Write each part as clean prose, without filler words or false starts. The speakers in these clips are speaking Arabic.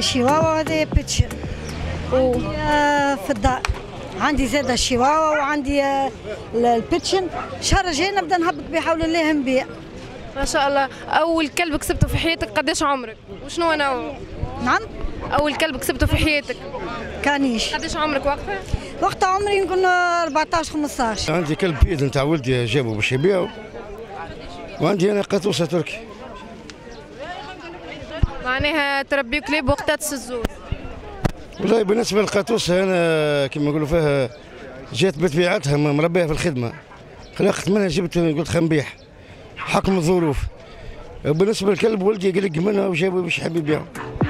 شيواوا وهذا بيتشن. في الدار عندي زاده الشيواوا وعندي البيتشن. الشهر الجاي نبدا نهبط بحول الله نبيع. ما شاء الله. اول كلب كسبته في حياتك قداش عمرك وشنو نوعه؟ نعم. اول كلب كسبته في حياتك كانيش. قداش عمرك وقتها؟ وقتها عمري يمكن 14 15. عندي كلب بيد نتاع ولدي جابه باش يبيعه، وعندي انا قطوسه تركي. معناها تربي كلاب وقتها تسزوز؟ والله بالنسبه للقطوسه انا كما نقولوا فيها جات بطبيعتها مربيها في الخدمه، خلقت منها جبت قلت خلينا نبيع حكم الظروف. بالنسبه للكلب ولدي قلق منها وجابه باش يحب يبيعه.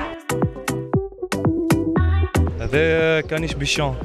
هذا كانيش بيشون.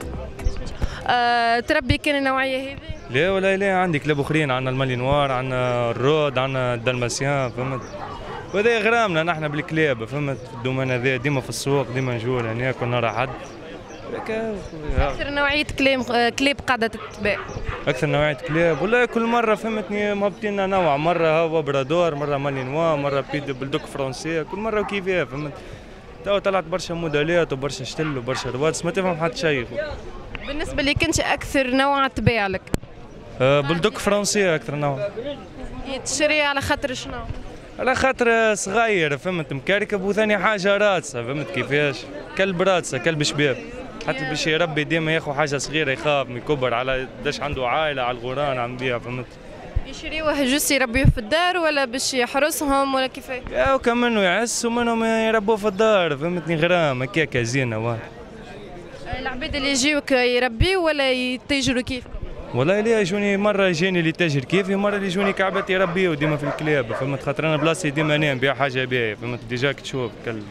تربي كان النوعيه هذه؟ لا ولا لا، عندي كلاب اخرين، عندنا المالينوار، عندنا الرود، عندنا الدلماسيان، فهمت؟ وهذا غرامنا نحن بالكلاب، فهمت؟ الدومين هذا ديما في السوق، ديما نجوا لهناك ونرى حد. اكثر نوعيه كلاب قاعده تتباع؟ اكثر نوعيه كلاب والله كل مره فهمتني مهبطين نوع، مره هو برادور، مره مالينوار، مره بيد بلدوك فرنسيه، كل مره وكيفاه، فهمت؟ تو طلعت برشا موديلات وبرشا شتل وبرشا رواتس ما تفهم حتى شيء. بالنسبه لك انت اكثر نوع تباع لك؟ بلدوك فرنسيه اكثر نوع. تشري على خاطر شنو؟ على خاطر صغير، فهمت؟ مكركب، وثاني حاجه راتسه، فهمت كيفاش؟ كلب راتسه، كلب شباب، حتى باش يربي ديما ياخذ حاجه صغيره يخاف من يكبر على قداش عنده عائله على الغوران عم بيها، فهمت؟ يشريوه جوست يربيوه في الدار ولا باش يحرسهم ولا كيفاه؟ يا كان منه يعس ومنهم يربوه في الدار، فهمتني؟ غرام هكاك زينه. واه العباد اللي يجيوك يربيو ولا يتاجروا كيفكم؟ والله اللي يجوني مره يجيني اللي تاجر كيفي، مره اللي يجوني كعبات يربيو ديما في الكلاب، فهمت؟ خاطر انا بلاصتي ديما انا نبيع حاجه باهيه، فهمت؟ ديجاك تشوف كلب.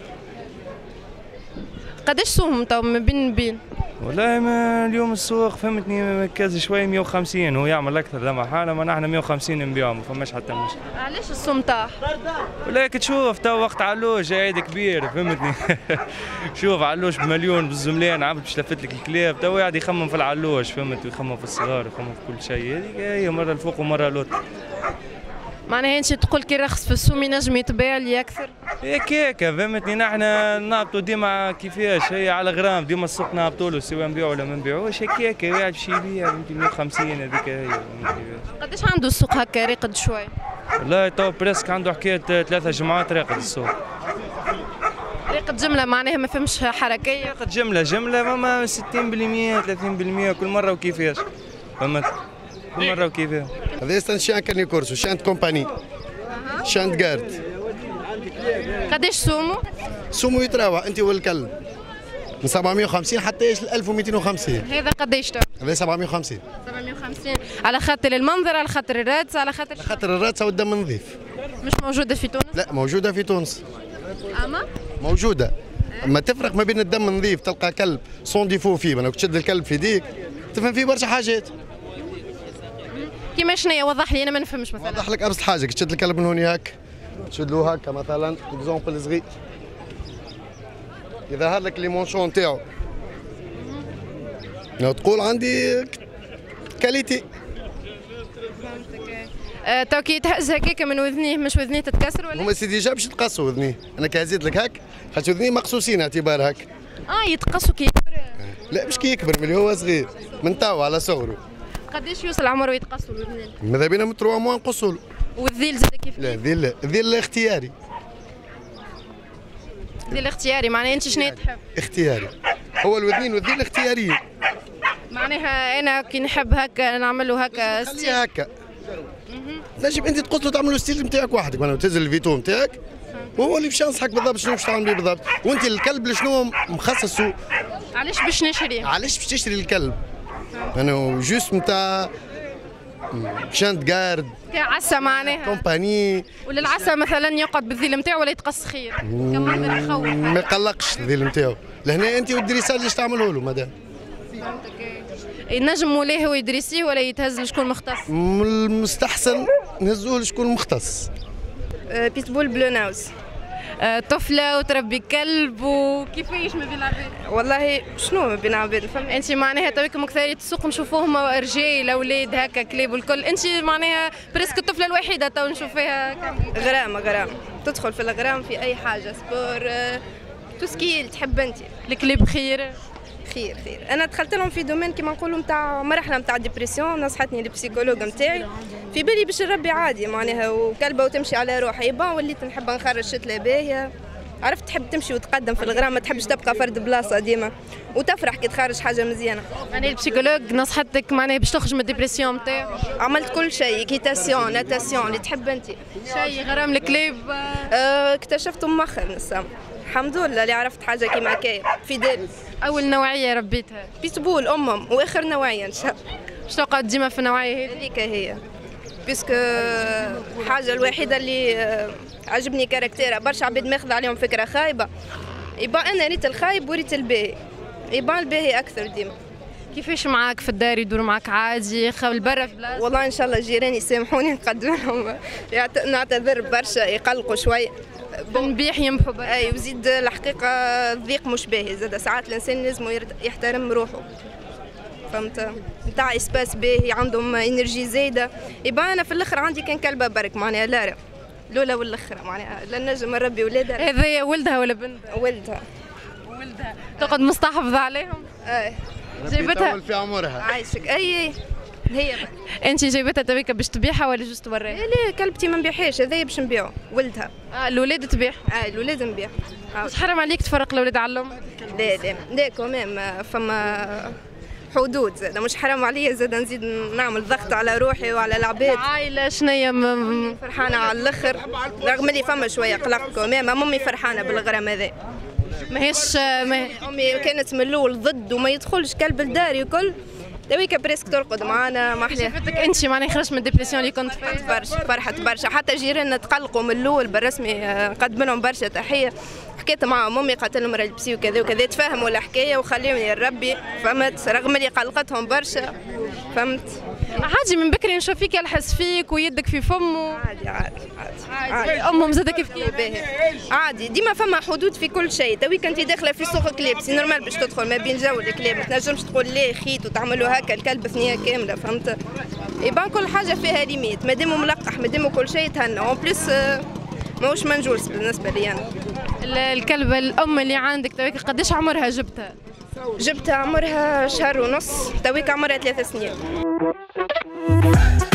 قداش سوهم تو ما بين؟ والله ما اليوم السوق فهمتني كاز شوي 150، هو يعمل اكثر لا محاله، ما نحن 150 نبيعهم، ما فماش حتى مشكل. علاش السوم طاح؟ والله تشوف تو وقت علوش عيد كبير، فهمتني؟ شوف علوش بمليون بالزملان عبد باش لفت لك الكلاب، تو قاعد يخمم في العلوش، فهمت؟ ويخمم في الصغار، يخمم في كل شيء، هذيك هي مره الفوق ومره لوط. معناها انت تقول كي رخص في السوم ينجم يتباع لي اكثر؟ هيك فهمتني؟ نحن نهبطوا ديما كيفاش، هي على غرام، ديما السوق نهبطوا له سواء نبيعوا ولا ما نبيعوش، هيك قاعد باش يبيع، فهمتني؟ 150 هذيك هي. قداش عنده السوق هكا راقد شوي؟ والله تو بريسك عنده حكايه 3 جمعات راقد السوق. راقد جمله معناها ما فهمش حركيه؟ راقد جمله ماما 60% 30% كل مره وكيفاش، فهمت؟ كل مره وكيفاش. هذا يستن شان كاني كورسو شانت كومباني شانت جارد. قداش سومو؟ سومو يتراوح انت والكلب من 750 حتى 1250. هذا قداش تو؟ هذا 750. 750 على خاطر المنظر، على خاطر الراتس، على خاطر الراتسه والدم نظيف. مش موجوده في تونس؟ لا موجوده في تونس. اما موجوده. اما تفرق ما بين الدم النظيف، تلقى كلب سون ديفو فيه، انا تشد الكلب في يديك تفهم فيه برشا حاجات. كيما شنيا؟ وضح لي انا ما نفهمش. مثلا وضح لك ابسط حاجه، تشد الكلب من هوني هكا، تشد له هكا مثلا اكزومبل صغير، يظهر لك لي مونشون نتاعو، تقول عندي كاليتي. تو كي يتهز هكاك من وذنيه، مش وذنيه تتكسر ولا؟ هما سيدي جا باش يتقصوا وذنيه، انا كي هزيت لك هك خاطر وذنيه مقصوصين اعتبار هك. يتقصوا كي يكبر؟ لا مش كي يكبر، ملي هو صغير من تو على صغره. قداش يوصل عمره يتقصوا الوذنين؟ ماذا بينا من 3 موا نقصوا له. والذيل زاد كيف؟ لا الذيل اختياري. الذيل اختياري معناها انت شنو تحب؟ اختياري. هو الوذنين والذيل اختياريين. معناها انا كي نحب هكا نعمل له هكا ستيل هكا. تنجم انت تقص له تعمل له ستيل نتاعك وحدك، معناها تهز الفيتو نتاعك وهو اللي باش ينصحك بالضبط شنو باش تعمل به بالضبط، وانت الكلب لشنو مخصصه؟ علاش باش نشريه؟ علاش باش تشري الكلب؟ انا جوست نتاع شانت جارد كعسى معناها كومباني. ولا العسى مثلا يقعد بالذيل نتاعو ولا يتقص خير؟ كمنظر يخوف. ما يقلقش الذيل نتاعو، لهنا انت والدريساج اللي تعمله له مدام. ينجم مولاه هو يدريسيه ولا يتهز لشكون مختص؟ من المستحسن نهزوه لشكون مختص. بيتبول بلو ناوز. طفله وتربي كلب وكيفاش ما بين العباد؟ والله شنو ما بين العباد فهمت؟ انت معناها تويك مكثرية السوق نشوفوهم رجال اولاد هكا كلاب والكل، انت معناها بريسك الطفله الوحيده تو نشوف فيها غرام تدخل في الغرام في اي حاجه، سبور توسكي اللي تحب انت. الكليب خير؟ خير. انا دخلت لهم في دومين كيما نقولوا نتاع مرحله نتاع ديبرسيون، نصحتني البسيكولوج نتاعي في بالي باش نربي عادي معناها وكلبه وتمشي على روحها. يبا وليت نحب نخرج شتله باهيه، عرفت تحب تمشي وتقدم في الغرام، ما تحبش تبقى فرد بلاصه ديما وتفرح كي تخرج حاجه مزيانه. يعني البسيكولوج نصحتك معناها باش تخرج من الديبرسيون نتاعك؟ عملت كل شيء، كيتاسيون ناتاسيون اللي تحب انت. شيء غرام الكليب؟ اكتشفته مؤخر نسام الحمد لله اللي عرفت حاجه كيما هكايا فيديل. اول نوعيه ربيتها؟ بيتبول امم، واخر نوعيه ان شاء الله. باش تقعد ديما في النوعيه هذه؟ هذيك هي بيسكو الحاجه الوحيده اللي عجبني كاركتيرها. برشا عباد ماخذ عليهم فكره خايبه، يبقى انا ريت الخايب وريت الباهي، يبقى الباهي اكثر ديما. كيفاش معاك في الدار؟ يدور معاك عادي؟ خاول برا في بلاصه؟ والله ان شاء الله الجيران يسامحوني نقدم لهم، نعتذر برشا يقلقوا شوي. بنبيح ينبحوا برا. اي وزيد الحقيقه الضيق مش باهي زاد، ساعات الانسان لازم يحترم روحه، فهمت؟ نتاع اسباس باهي عندهم انرجي زايده. يبقى انا في الاخر عندي كان كلبه برك معناها لا الاولى والاخرى معناها لا نجم نربي ولادها. هذه ولدها ولا بنتها؟ ولدها. تقعد مستحفظه عليهم؟ اي جايبتها في عمرها. عايشك. اي هي انت جايبتها تبيك باش تبيعها ولا جوست توريها؟ لا كلبتي ما نبيعهاش، هذايا باش نبيعه ولدها. الاولاد تبيع؟ الولاد نبيع. مش حرام عليك تفرق الاولاد على الام؟ لا كوميم فما حدود زاد، مش حرام عليا زاد نزيد نعمل ضغط على روحي وعلى العباد. العائله شنيا فرحانه على الاخر رغم اللي فما شويه قلق كوميم. امي فرحانه بالغرام هذا، ماهيش امي كانت من الاول ضد وما يدخلش كلب الدار الكل، تويكا بريسك ترقد معانا ما احلاها. شفتك انت معناها خرجت من الديبرسيون اللي كنت فيها؟ برشا فرحت برشا، حتى جيراننا تقلقوا من الاول بالرسمي، نقدم لهم برشا تحيه. حكيت معهم امي قالت لهم راه البسي وكذا وكذا، تفهموا الحكايه وخليهم يا ربي، فهمت؟ رغم اللي قلقتهم برشا، فهمت؟ عادي من بكري نشوف فيك يلحس فيك ويدك في فمه. عادي امهم زادك كيف كيف؟ عادي ديما فما حدود في كل شيء. تويك انت داخله في سوق كلاب سي نورمال باش تدخل ما بين جو الكلاب، ما تنجمش تقول لا خيط وتعملوا هكا الكلب ثنيه كامله، فهمت؟ يبان كل حاجه فيها ليميت، مادام ملقح مادام كل شيء تهنى. اون بليس ماهوش منجوس بالنسبه لي انا. الكلبه الام اللي عندك تويك قداش عمرها جبتها؟ جبتها عمرها شهر ونص، تويك عمرها 3 سنين.